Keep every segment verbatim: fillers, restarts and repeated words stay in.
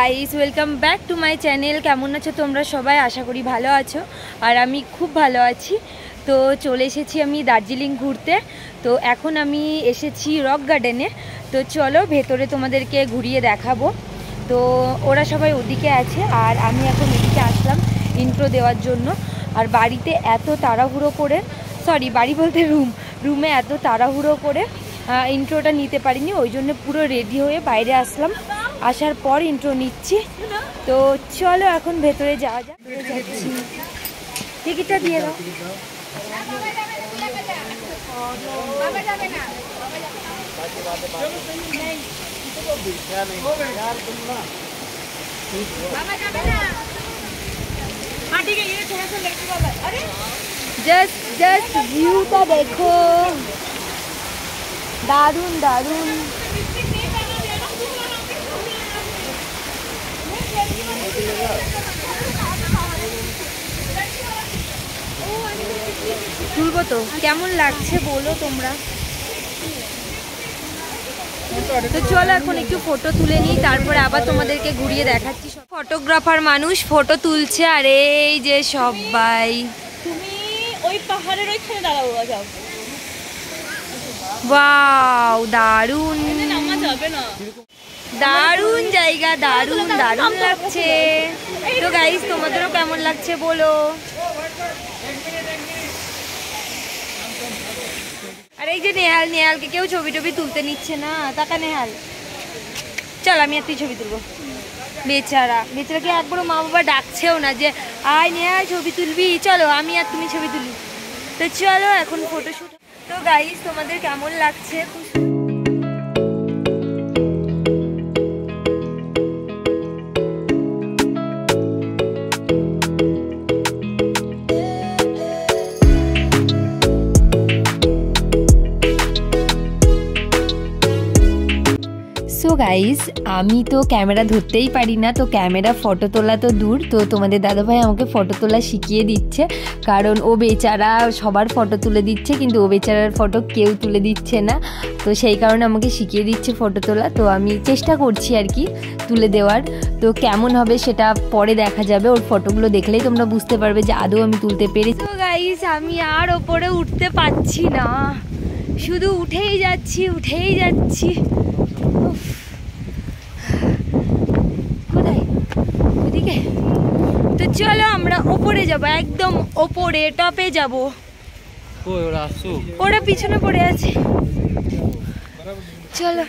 Guys welcome back to my channel. কেমন আছো তোমরা সবাই? আশা করি ভালো আছো, আর আমি খুব ভালো আছি। তো চলে এসেছি আমি দার্জিলিং ঘুরতে। তো এখন আমি এসেছি রক গার্ডেনে। তো চলো ভেতরে তোমাদেরকে ঘুরিয়ে দেখাবো। তো ওরা সবাই ওদিকে আছে আর আমি এখন এদিকে আসলাম ইন্ট্রো দেওয়ার জন্য। আর বাড়িতে এত তাড়াহুড়ো করে, সরি বাড়ি বলতে রুম রুমে এত তাড়াহুড়ো করে ইন্ট্রোটা নিতে পারিনি, ওই জন্য পুরো রেডি হয়ে বাইরে আসলাম। আসার পর ইন্ট্রো নিচ্ছি। তো চলো এখন ভেতরে যাওয়া যাক। যাচ্ছি, টিকিটটা দিয়ে দাও। জাস্ট জাস্ট ভিউটা দেখো, দারুণ দারুণ। তুলবো তো, কেমন লাগছে বলো তোমরা। তো চলো এখন একটু ফটো তুলে নিই, তারপরে আবার তোমাদেরকে ঘুরিয়ে দেখাচ্ছি। ফটোগ্রাফার মানুষ ফটো তুলছে, আর এই যে সবাই। তুমি ওই পাহাড়ের ওইখানে দাঁড়াও, যাও। ওয়াও দারুণ, নামা যাবে না। দারুণ জায়গা, দারুণ দারুণ লাগছে। তো গাইস তোমাদেরও কেমন লাগছে বলো। আর এই যে নেহাল, নেহালকে কেউ ছবি টবি তুলতে নিচ্ছে না। টাকা নেহাল, চল আমি আর তুই ছবি তুলবো। বেচারা বেচারাকে একবারও মা বাবা ডাকছেও না যে আয় নেহাল ছবি তুলবি, চলো আমি আর তুমি ছবি তুলি। তো চলো এখন ফটোশুট। তো গাইস তোমাদের কেমন লাগছে? সো গাইস আমি তো ক্যামেরা ধরতেই পারি না, তো ক্যামেরা ফটো তোলা তো দূর। তো তোমাদের দাদাভাই আমাকে ফটো তোলা শিখিয়ে দিচ্ছে, কারণ ও বেচারা সবার ফটো তুলে দিচ্ছে কিন্তু ও বেচারার ফটো কেউ তুলে দিচ্ছে না। তো সেই কারণে আমাকে শিখিয়ে দিচ্ছে ফটো তোলা। তো আমি চেষ্টা করছি আর কি তুলে দেওয়ার। তো কেমন হবে সেটা পরে দেখা যাবে, ওর ফটোগুলো দেখলেই তোমরা বুঝতে পারবে যে আদৌ আমি তুলতে পেরেছি। তো গাইস আমি আর ওপরে উঠতে পারছি না, শুধু উঠেই যাচ্ছি উঠেই যাচ্ছি। কোথায়? ওদিকে। তো চলো আমরা ওপরে যাবো, একদম ওপরে টপে যাবো। ওরা পিছনে পড়ে আছে, চলো।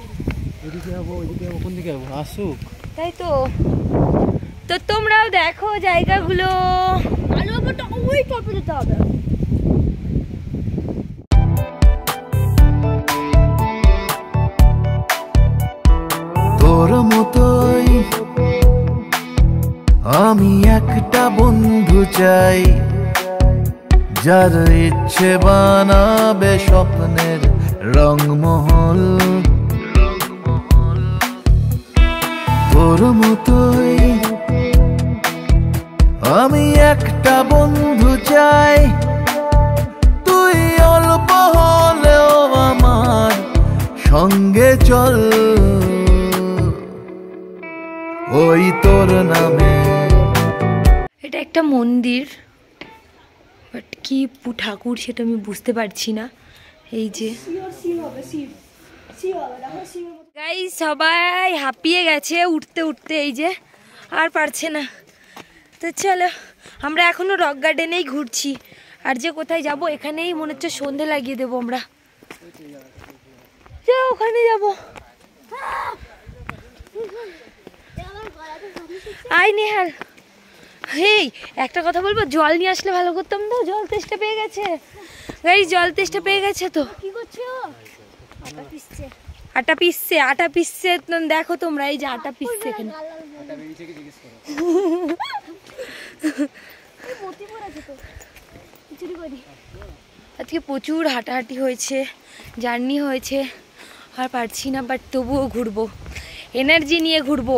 তাই তো। তো তোমরাও দেখো জায়গাগুলো। ওই টপে যেতে হবে। তোর মতোই আমি একটা বন্ধু চাই, যার ইচ্ছে বানাবে স্বপ্নের রংমহল। তোর মতোই আমি একটা বন্ধু চাই, তুই অল্প হলেও আমার সঙ্গে চল, ওই তোর নামে। এটা একটা মন্দির, বাট কি ঠাকুর সেটা আমি বুঝতে পারছি না। এই যে গাইস সবাই হাঁপিয়ে গেছে উঠতে উঠতে, এই যে আর পারছে না। তো চলো আমরা এখনো রক গার্ডেনেই ঘুরছি, আর যে কোথায় যাব এখানেই মনে হচ্ছে সন্ধে লাগিয়ে দেবো আমরা। ওখানে যাবো। আয় নেহাল, হেই একটা কথা বলবো, জল নিয়ে আসলে ভালো করতাম তো। জল তেষ্টা পেয়ে গেছে গাইস, জল তেষ্টা পেয়ে গেছে। তো কি করছো? আটা পিসছে, আটা পিসছে আটা পিসছে দেখো তোমরা, এই যে আটা পিসছে এখানে। আজকে প্রচুর হাঁটাহাঁটি হয়েছে, জার্নি হয়েছে, আর পারছি না, বাট তবুও ঘুরবো, এনার্জি নিয়ে ঘুরবো।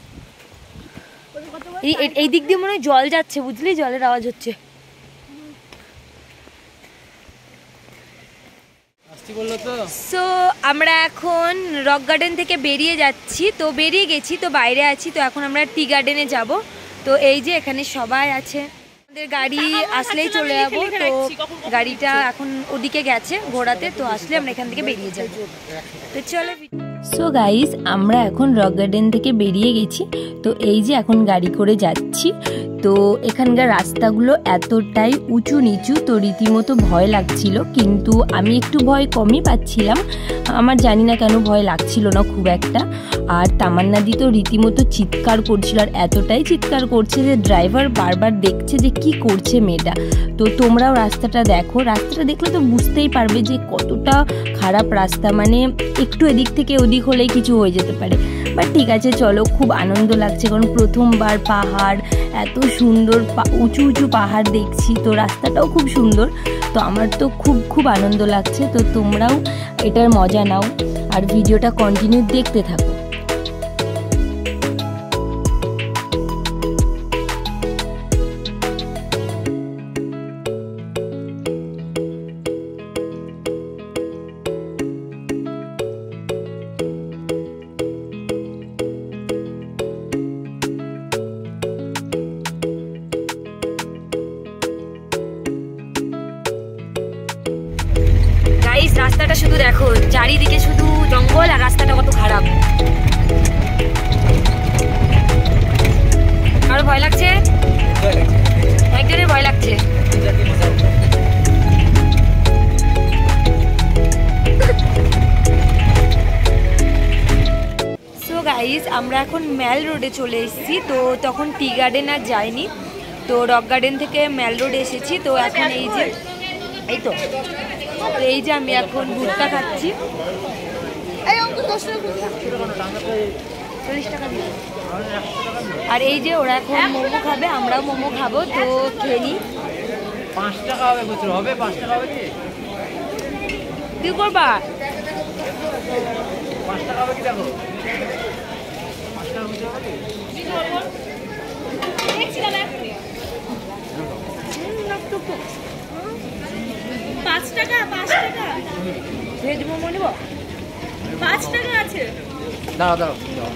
এই এই দিক দিয়ে মনে হয় জল যাচ্ছে, বুঝলি, জলের আওয়াজ হচ্ছে। সো আমরা এখন রক গার্ডেন থেকে বেরিয়ে যাচ্ছি, তো বেরিয়ে গেছি, তো বাইরে আছি, তো এখন আমরা টি গার্ডেনে যাব। তো এই যে এখানে সবাই আছে, আমাদের গাড়ি আসলেই চলে যাবো। তো গাড়িটা এখন ওদিকে গেছে ঘোরাতে, তো আসলে আমরা এখান থেকে বেরিয়ে যাব। তো চলো। সো গাইস, আমরা এখন রক গার্ডেন থেকে বেরিয়ে গেছি। তো এই যে এখন গাড়ি করে যাচ্ছি। তো এখানকার রাস্তাগুলো এতটাই উঁচু নিচু, তো রীতিমতো ভয় লাগছিল, কিন্তু আমি একটু ভয় কমই পাচ্ছিলাম। আমার জানি না কেন ভয় লাগছিল না খুব একটা। আর তামান্নাদি তো রীতিমতো চিৎকার করছিল, আর এতটাই চিৎকার করছে যে ড্রাইভার বারবার দেখছে যে কি করছে মেয়েটা। তো তোমরাও রাস্তাটা দেখো, রাস্তাটা দেখলে তো বুঝতেই পারবে যে কতটা খারাপ রাস্তা, মানে একটু এদিক থেকে ওদিক হলেই কিছু হয়ে যেতে পারে। বাট ঠিক আছে, চলো, খুব আনন্দ লাগছে, কারণ প্রথমবার পাহাড়, এত সুন্দর উঁচু উঁচু পাহাড় দেখছি, তো রাস্তাটাও খুব সুন্দর। তো আমার তো খুব খুব আনন্দ লাগছে। তো তোমরাও এটার মজা নাও আর ভিডিওটা কন্টিনিউ দেখতে থাকো। রাস্তাটা শুধু দেখো, চারিদিকে শুধু জঙ্গল, আর রাস্তাটা কত খারাপ। আর ভয় লাগছে, একজনের ভয় লাগছে। সো গাইস, আমরা এখন ম্যাল রোডে চলে এসেছি। তো তখন টি গার্ডেন আর যাইনি, তো রক গার্ডেন থেকে ম্যাল রোডে এসেছি। তো এখন এই যে এই তো তো এই যে আমি এখন ভুট্টা খাচ্ছি। চল্লিশ টাকা দিয়ে। আর এই যে ওরা এখন মোমো খাবে, আমরাও মোমো খাবো, তো খেয়ে নিই। পাঁচ টাকা হবে, খুচরো হবে পাঁচ টাকা হবে। কি করবা? পাঁচ টাকা হবে কি দেখো, পাঁচ টাকা খুচরো হবে। পাঁচ টাকা পাঁচ টাকা ভেজ মোমো নেব, পাঁচ টাকা আছে। দাও দাও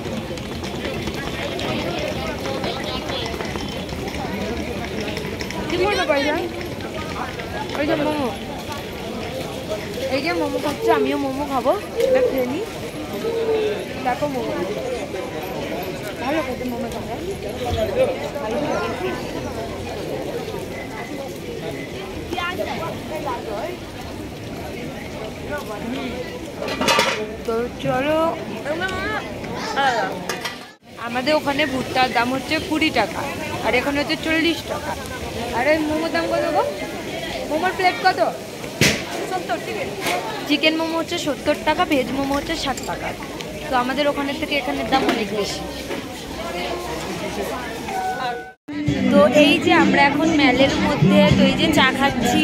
কি করবে পয়সা? ওই যে মোমো, এই যে মোমো খাচ্ছে, আমিও মোমো খাবো। এটা খেয়ে নিই। দেখো মোমো ভালো খেতে, মোমো খাবে। তো চলো, আমাদের ওখানে ভুট্টার দাম হচ্ছে কুড়ি টাকা, আর এখানে হচ্ছে চল্লিশ টাকা। আর এই মোমোর দাম কত গো? মোমোর প্লেট কত? সত্তর। চিকেন মোমো হচ্ছে সত্তর টাকা, ভেজ মোমো হচ্ছে ষাট টাকা। তো আমাদের ওখানের থেকে এখানের দাম অনেক বেশি। তো এই যে আমরা এখন ম্যালের মধ্যে, তো এই যে চা খাচ্ছি।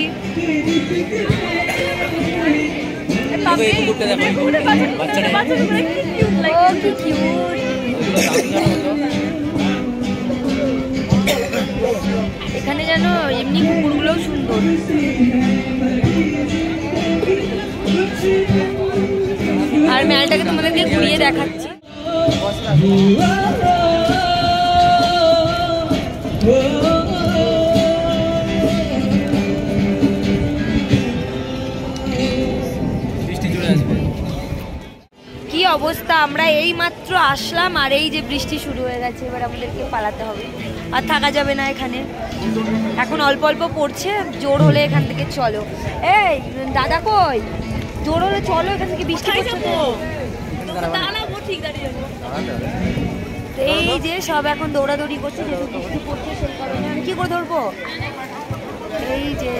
এখানে যেন এমনি কুকুরগুলোও সুন্দর। আর ম্যালটাকে তোমাদেরকে ঘুরিয়ে দেখাচ্ছি। কি অবস্থা, আমরা এই মাত্র আসলাম আর এই যে বৃষ্টি শুরু হয়ে গেছে। এবার আমাদেরকে পালাতে হবে, আর থাকা যাবে না এখানে। এখন অল্প অল্প পড়ছে, জোর হলে এখান থেকে চলো। এই দাদা কই? জোর হলে চলো, এখান থেকে বৃষ্টি পড়ছে তো। এই যে সব এখন দৌড়াদৌড়ি করছে, যেহেতু বৃষ্টি পড়ছে সেই কারণে। আমি কি করে ধরবো? এই যে,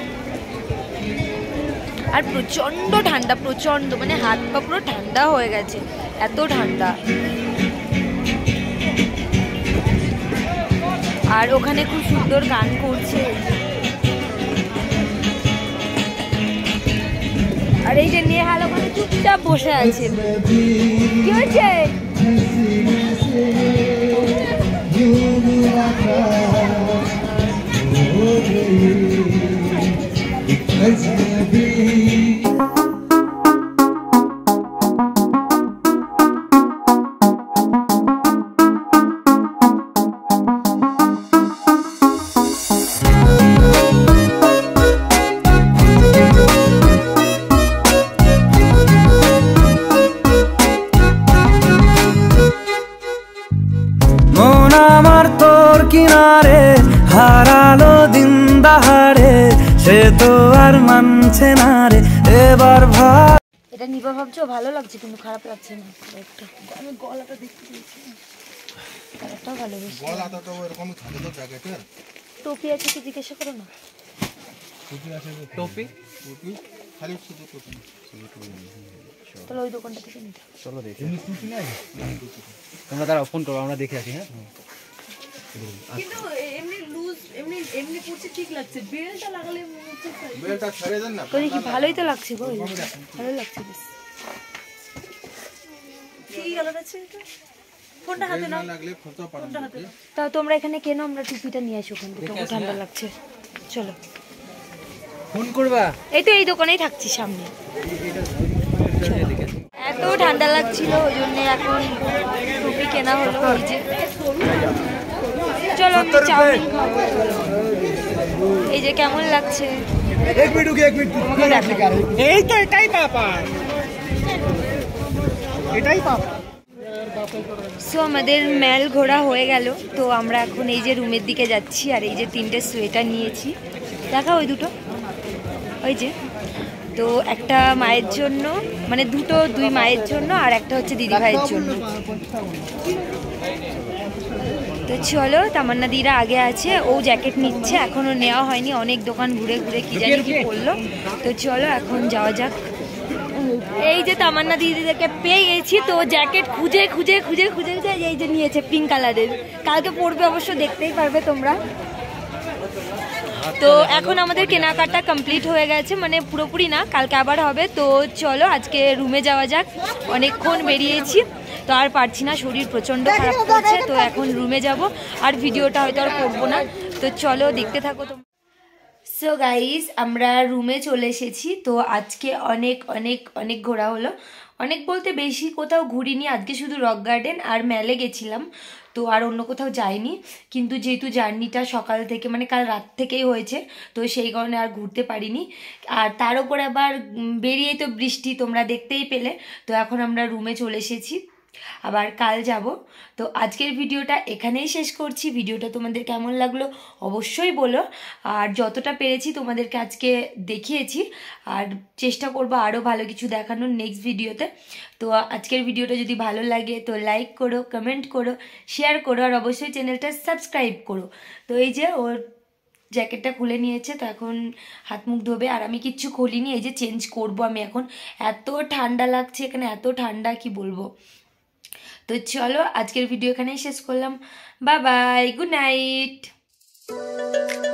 আর প্রচন্ড ঠান্ডা, প্রচন্ড, মানে হাত পা পুরো ঠান্ডা হয়ে গেছে, এত ঠান্ডা। আর ওখানে খুব সুন্দর গান করছে। আর এই যে নেহাল ওখানে চুপচাপ বসে আছে। কি হয়েছে? কিনারে হারালো দিন দাহারে, সে তো আর মানছে না রে এবার ভাই। এটা নিবা ভাবছো, ভালো লাগছে কিন্তু খারাপ লাগছে না একটা। আমি গলাটা দেখতে পেয়েছি, গলাটাও ভালো বেশ। গলাটা তো এরকম থাকে তো জ্যাকেটের। টুপি আছে কি জিজ্ঞাসা করো না। টুপি আছে, টুপি টুপি খালি শুধু টুপি। তাহলে ওই দোকানটা থেকে নিতে চলো দেখি। এমনি টুপি নাই, তোমরা দাঁড়াও, ফোন করো, আমরা দেখে আসি। হ্যাঁ কিন্তু এমনি লুজ এমনি এমনি পড়ছে ঠিক লাগছে, বেলটা লাগালে মনে হচ্ছে বেলটা ছেড়ে দেন না। তো দেখি ভালোই তো লাগছে গো, ভালো লাগছে বেশ। কি কালার আছে এটা? কোনটা হাতে না নাও, লাগলে ফটো পাঠান। তা তোমরা এখানে কেন, আমরা টুপিটা নিয়ে আসি ওখান থেকে, তবু ঠান্ডা লাগছে। চলো ফোন করবা। এই তো এই দোকানেই থাকছি সামনে। এত ঠান্ডা লাগছিল ওই জন্য এখন টুপি কেনা হলো। ওই যে চলো আমি চাউমিন খাবো। এই যে কেমন লাগছে এক মিনিট এক মিনিট তোমাকে দেখাই। এই তো এটাই পাপা, এটাই পাপা। সো আমাদের মেল ঘোরা হয়ে গেল, তো আমরা এখন এই যে রুমের দিকে যাচ্ছি। আর এই যে তিনটে সোয়েটার নিয়েছি, দেখা ওই দুটো, ওই যে তো একটা মায়ের জন্য, মানে দুটো দুই মায়ের জন্য, আর একটা হচ্ছে দিদি ভাইয়ের জন্য। তো চলো, তামান্না দিরা আগে আছে, ও জ্যাকেট নিচ্ছে, এখনো নেওয়া হয়নি, অনেক দোকান ঘুরে ঘুরে কি জানি কি করলো। তো চলো এখন যাওয়া যাক। এই যে তামান্না দিদিদেরকে পেয়ে গেছি, তো জ্যাকেট খুঁজে খুঁজে খুঁজে খুঁজে খুঁজে এই যে নিয়েছে পিঙ্ক কালারের, কালকে পরবে অবশ্য, দেখতেই পারবে তোমরা। তো এখন আমাদের কেনাকাটা কমপ্লিট হয়ে গেছে, মানে পুরোপুরি না, কালকে আবার হবে। তো চলো আজকে রুমে যাওয়া যাক, অনেকক্ষণ বেরিয়েছি তো আর পারছি না, শরীর প্রচণ্ড খারাপ করছে। তো এখন রুমে যাব, আর ভিডিওটা হয়তো আর করবো না। তো চলো দেখতে থাকো তোমরা। সো গাইজ, আমরা রুমে চলে এসেছি। তো আজকে অনেক অনেক অনেক ঘোরা হলো, অনেক বলতে বেশি কোথাও ঘুরিনি, আজকে শুধু রক গার্ডেন আর মেলে গেছিলাম, তো আর অন্য কোথাও যাইনি। কিন্তু যেহেতু জার্নিটা সকাল থেকে, মানে কাল রাত থেকেই হয়েছে, তো সেই কারণে আর ঘুরতে পারিনি। আর তার উপরে আবার বেরিয়ে তো বৃষ্টি, তোমরা দেখতেই পেলে। তো এখন আমরা রুমে চলে এসেছি, আবার কাল যাব। তো আজকের ভিডিওটা এখানেই শেষ করছি। ভিডিওটা তোমাদের কেমন লাগলো অবশ্যই বলো, আর যতটা পেরেছি তোমাদেরকে আজকে দেখিয়েছি, আর চেষ্টা করবো আরও ভালো কিছু দেখানোর নেক্সট ভিডিওতে। তো আজকের ভিডিওটা যদি ভালো লাগে তো লাইক করো, কমেন্ট করো, শেয়ার করো, আর অবশ্যই চ্যানেলটা সাবস্ক্রাইব করো। তো এই যে ওর জ্যাকেটটা খুলে নিয়েছে, তো এখন হাত মুখ ধোবে, আর আমি কিচ্ছু খুলিনি, এই যে চেঞ্জ করবো আমি এখন। এত ঠান্ডা লাগছে এখানে, এত ঠান্ডা কি বলবো। তো চলো আজকের ভিডিও এখানেই শেষ করলাম। Bye bye, good night.